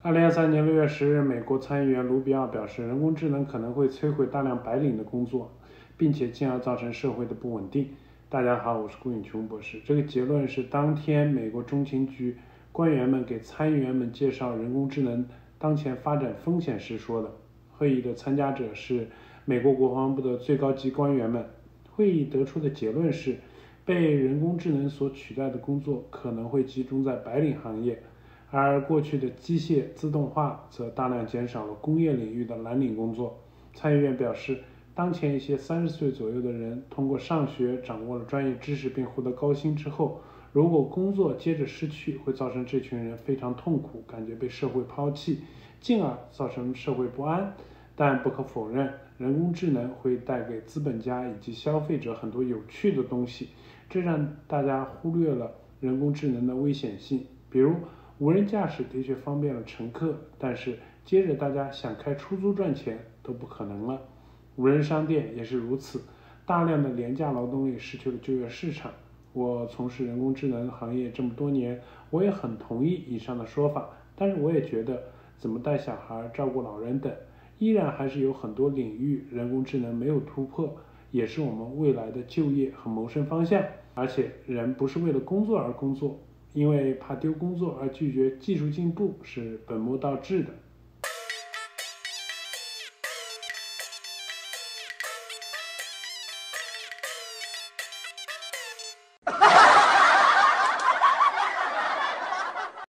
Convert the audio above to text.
2023年6月10日，美国参议员卢比奥表示，人工智能可能会摧毁大量白领的工作，并且进而造成社会的不稳定。大家好，我是顾永琼博士。这个结论是当天美国中情局官员们给参议员们介绍人工智能当前发展风险时说的。会议的参加者是美国国防部的最高级官员们。会议得出的结论是，被人工智能所取代的工作可能会集中在白领行业，而过去的机械自动化则大量减少了工业领域的蓝领工作。参议院表示，当前一些30岁左右的人通过上学掌握了专业知识并获得高薪之后，如果工作接着失去，会造成这群人非常痛苦，感觉被社会抛弃，进而造成社会不安。但不可否认，人工智能会带给资本家以及消费者很多有趣的东西，这让大家忽略了人工智能的危险性。比如，无人驾驶的确方便了乘客，但是接着大家想开出租赚钱都不可能了。无人商店也是如此，大量的廉价劳动力失去了就业市场。我从事人工智能行业这么多年，我也很同意以上的说法，但是我也觉得怎么带小孩、照顾老人等，依然还是有很多领域人工智能没有突破，也是我们未来的就业和谋生方向。而且人不是为了工作而工作，因为怕丢工作而拒绝技术进步是本末倒置的。